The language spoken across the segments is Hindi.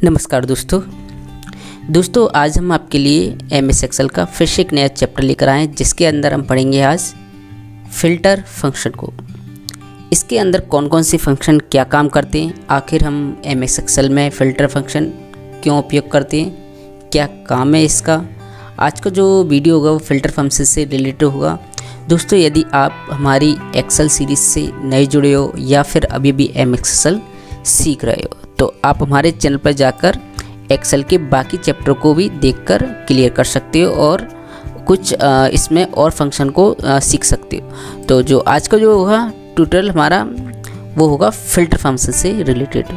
नमस्कार दोस्तों आज हम आपके लिए MS एक्सेल का फिर से एक नया चैप्टर लेकर आए हैं जिसके अंदर हम पढ़ेंगे आज फ़िल्टर फंक्शन को। इसके अंदर कौन कौन से फंक्शन क्या काम करते हैं, आखिर हम MS एक्सेल में फ़िल्टर फंक्शन क्यों उपयोग करते हैं, क्या काम है इसका। आज का जो वीडियो होगा वो फ़िल्टर फंक्शन से रिलेटेड होगा। दोस्तों यदि आप हमारी एक्सेल सीरीज़ से नए जुड़े हो या फिर अभी भी MS एक्सेल सीख रहे हो तो आप हमारे चैनल पर जाकर एक्सेल के बाकी चैप्टर को भी देखकर क्लियर कर सकते हो और कुछ इसमें और फंक्शन को सीख सकते हो। तो जो आज का जो होगा ट्यूटोरियल हमारा वो होगा फ़िल्टर फंक्शन से रिलेटेड।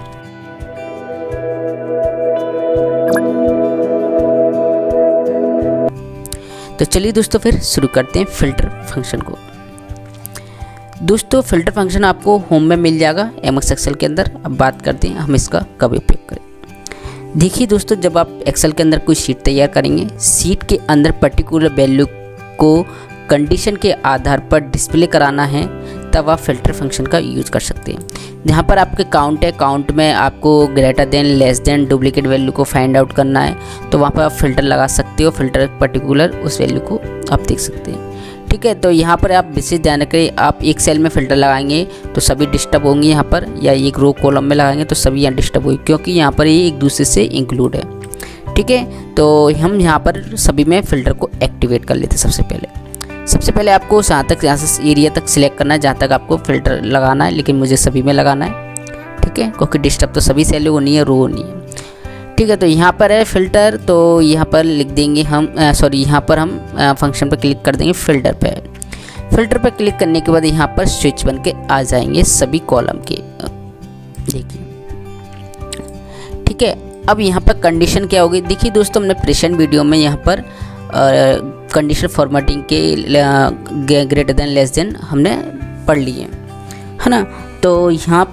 तो चलिए दोस्तों फिर शुरू करते हैं फ़िल्टर फंक्शन को। दोस्तों फ़िल्टर फंक्शन आपको होम में मिल जाएगा MS एक्सेल के अंदर। अब बात करते हैं हम इसका कब उपयोग करें। देखिए दोस्तों, जब आप एक्सेल के अंदर कोई शीट तैयार करेंगे, शीट के अंदर पर्टिकुलर वैल्यू को कंडीशन के आधार पर डिस्प्ले कराना है, तब आप फ़िल्टर फंक्शन का यूज कर सकते हैं। यहाँ पर आपके काउंट है, काउंट में आपको greater than less than duplicate value को फाइंड आउट करना है, तो वहाँ पर आप फ़िल्टर लगा सकते हो। फ़िल्टर पर्टिकुलर उस वैल्यू को आप देख सकते हैं। ठीक है, तो यहाँ पर आप विशेष ध्यान रखें, आप एक सेल में फ़िल्टर लगाएंगे तो सभी डिस्टर्ब होंगे यहाँ पर, या एक रो कॉलम में लगाएंगे तो सभी यहाँ डिस्टर्ब होंगे, क्योंकि यहाँ पर ये एक दूसरे से इंक्लूड है। ठीक है, तो हम यहाँ पर सभी में फ़िल्टर को एक्टिवेट कर लेते हैं। सबसे पहले आपको जहाँ तक यहाँ से एरिया तक सिलेक्ट करना है जहाँ तक आपको फ़िल्टर लगाना है, लेकिन मुझे सभी में लगाना है। ठीक है, क्योंकि डिस्टर्ब तो सभी सेल होनी है, रो होनी है। ठीक है, तो यहाँ पर है फ़िल्टर, तो यहाँ पर लिख देंगे हम यहाँ पर हम फंक्शन पर क्लिक कर देंगे फ़िल्टर पे। फ़िल्टर पर क्लिक करने के बाद यहाँ पर स्विच बन के आ जाएंगे सभी कॉलम के। देखिए, ठीक है, अब यहाँ पर कंडीशन क्या होगी। देखिए दोस्तों, हमने प्रेजेंट वीडियो में यहाँ पर कंडीशन फॉर्मेटिंग के ग्रेटर देन लेस देन हमने पढ़ लिए है ना। तो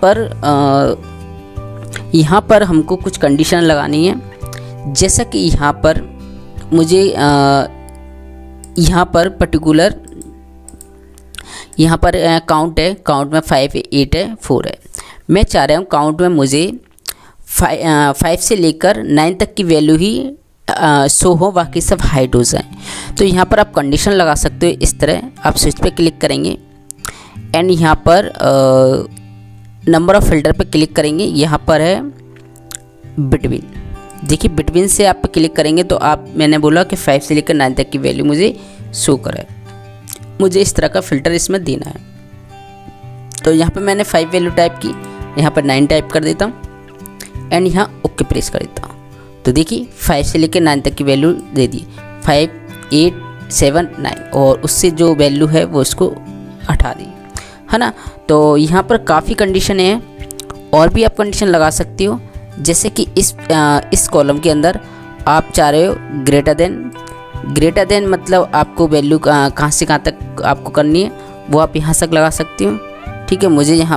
यहाँ पर हमको कुछ कंडीशन लगानी है, जैसा कि यहाँ पर मुझे यहाँ पर पर्टिकुलर यहाँ पर काउंट है, काउंट में 5 है, 8 है, 4 है। मैं चाह रहा हूँ काउंट में मुझे 5 से लेकर 9 तक की वैल्यू ही शो हो, बाकी सब हाइड हो जाए। तो यहाँ पर आप कंडीशन लगा सकते हो इस तरह। आप स्विच पे क्लिक करेंगे एंड यहाँ पर नंबर ऑफ फ़िल्टर पे क्लिक करेंगे। यहाँ पर है बिटवीन। देखिए, बिटवीन से आप क्लिक करेंगे तो मैंने बोला कि 5 से लेकर 9 तक की वैल्यू मुझे शो करे। मुझे इस तरह का फ़िल्टर इसमें देना है। तो यहाँ पे मैंने 5 वैल्यू टाइप की, यहाँ पर 9 टाइप कर देता हूँ एंड यहाँ ओके प्रेस कर देता हूँ। तो देखिए 5 से लेकर 9 तक की वैल्यू दे दी, 5, 8, 7, 9, और उससे जो वैल्यू है वो उसको हटा दी, है ना। तो यहाँ पर काफ़ी कंडीशन है, और भी आप कंडीशन लगा सकते हो। जैसे कि इस कॉलम के अंदर आप चाह रहे हो ग्रेटर देन मतलब आपको वैल्यू कहाँ से कहाँ तक आपको करनी है, वो आप यहाँ तक लगा सकते हो। ठीक है, मुझे यहाँ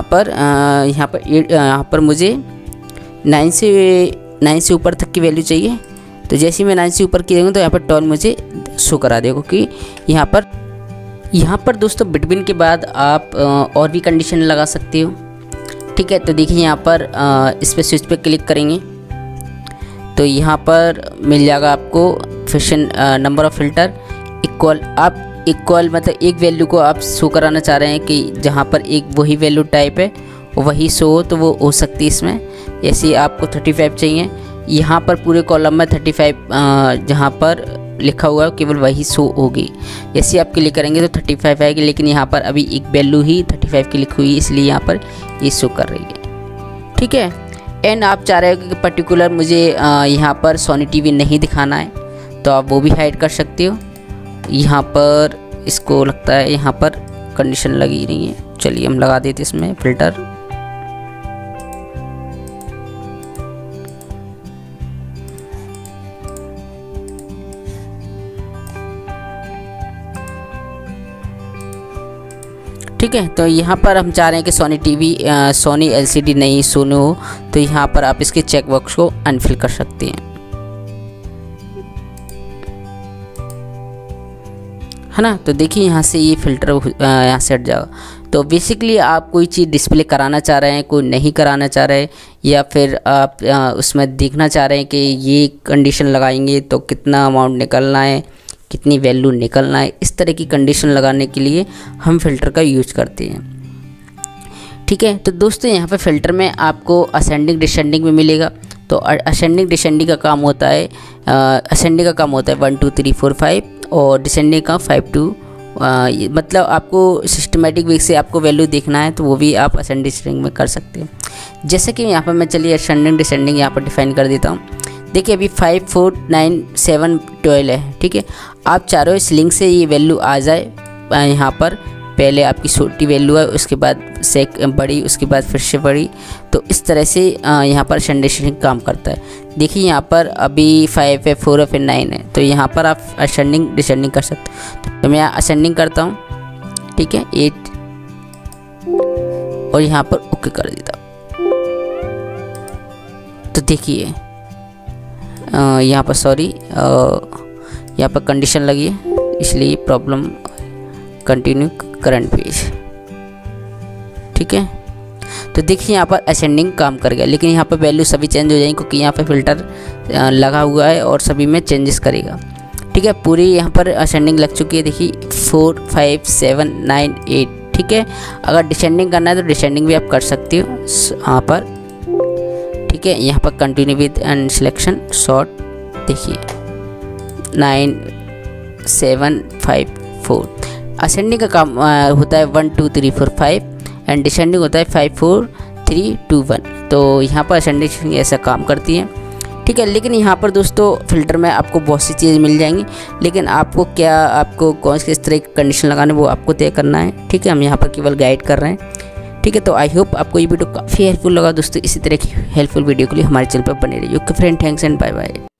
पर मुझे 9 से ऊपर तक की वैल्यू चाहिए। तो जैसे ही मैं 9 से ऊपर की देंगे तो यहाँ पर 12 मुझे शो करा देगा, क्योंकि यहाँ पर दोस्तों बिटवीन के बाद आप और भी कंडीशन लगा सकते हो। ठीक है, तो देखिए यहाँ पर इस पर स्विच पे क्लिक करेंगे तो यहाँ पर मिल जाएगा आपको फिशन नंबर ऑफ फ़िल्टर इक्वल। आप इक्वल मतलब एक वैल्यू को आप शो कराना चाह रहे हैं कि जहाँ पर एक वही वैल्यू टाइप है वही शो हो, तो वो हो सकती है इसमें। ऐसे आपको 35 चाहिए, यहाँ पर पूरे कॉलम में 35 जहाँ पर लिखा हुआ है केवल वही शो होगी। जैसे आप क्लिक करेंगे तो 35 आएगी, लेकिन यहाँ पर अभी एक वैल्यू ही 35 की लिखी हुई है, इसलिए यहाँ पर ये शो कर रही है। ठीक है, एंड आप चाह रहे हो कि पर्टिकुलर मुझे यहाँ पर सोनी टीवी नहीं दिखाना है, तो आप वो भी हाइड कर सकते हो। यहाँ पर इसको लगता है यहाँ पर कंडीशन लगी नहीं है, चलिए हम लगा देते इसमें फ़िल्टर। ठीक है, तो यहाँ पर हम चाह रहे हैं कि सोनी टीवी सोनी LCD नहीं सुनो हो, तो यहाँ पर आप इसके चेक बॉक्स को अनफिल कर सकते हैं, है ना। तो देखिए यहाँ से ये फ़िल्टर यहाँ से हट जाएगा। तो बेसिकली आप कोई चीज़ डिस्प्ले कराना चाह रहे हैं, कोई नहीं कराना चाह रहे, या फिर आप उसमें देखना चाह रहे हैं कि ये कंडीशन लगाएंगे तो कितना अमाउंट निकलना है, कितनी वैल्यू निकलना है, इस तरह की कंडीशन लगाने के लिए हम फ़िल्टर का यूज करते हैं। ठीक है, तो दोस्तों यहाँ पर फ़िल्टर में आपको असेंडिंग डिसेंडिंग में मिलेगा। तो असेंडिंग डिसेंडिंग का काम होता है, असेंडिंग का काम होता है 1 2 3 4 5, और डिसेंडिंग का 5 2, मतलब आपको सिस्टमेटिक वे से आपको वैल्यू देखना है तो वो भी आप असेंडिंग डिसेंडिंग में कर सकते हैं। जैसे कि यहाँ पर मैं चलिए असेंडिंग डिसेंडिंग यहाँ पर डिफाइन कर देता हूँ। देखिए अभी 5 4 9 7 12 है। ठीक है, आप चारों इस लिंक से ये वैल्यू आ जाए, यहाँ पर पहले आपकी छोटी वैल्यू है, उसके बाद बड़ी, उसके बाद फिर से बड़ी, तो इस तरह से यहाँ पर असेंडिंग काम करता है। देखिए यहाँ पर अभी 5 है, 4 है, फिर 9 है, तो यहाँ पर आप असेंडिंग डिसेंडिंग कर सकते हो। तो मैं असेंडिंग करता हूँ, ठीक है 8, और यहाँ पर ओके कर देता हूँ। तो देखिए यहाँ पर सॉरी यहाँ पर कंडीशन लगी है, इसलिए प्रॉब्लम, कंटिन्यू करंट पेज। ठीक है, तो देखिए यहाँ पर असेंडिंग काम कर गया, लेकिन यहाँ पर वैल्यू सभी चेंज हो जाएंगी क्योंकि यहाँ पर फ़िल्टर लगा हुआ है और सभी में चेंजेस करेगा। ठीक है, पूरी यहाँ पर असेंडिंग लग चुकी है। देखिए 4 5 7 9 8। ठीक है, अगर डिसेंडिंग करना है तो डिसेंडिंग भी आप कर सकते हो यहाँ पर। ठीक है, यहाँ पर continue with and selection short, देखिए 9 7 5 4। असेंडिंग का काम होता है 1 2 3 4 5, एंड डिसेंडिंग होता है 5 4 3 2 1। तो यहाँ पर असेंडिंग ऐसा काम करती है। ठीक है, लेकिन यहाँ पर दोस्तों फ़िल्टर में आपको बहुत सी चीज़ें मिल जाएंगी, लेकिन आपको कौन सी किस तरह की कंडीशन लगाना है वो आपको तय करना है। ठीक है, हम यहाँ पर केवल गाइड कर रहे हैं। ठीक है, तो आई होप आपको ये वीडियो काफ़ी हेल्पफुल लगा दोस्तों। इसी तरह की हेल्पफुल वीडियो के लिए हमारे चैनल पर बने रहिए। Okay friend, thanks and bye bye.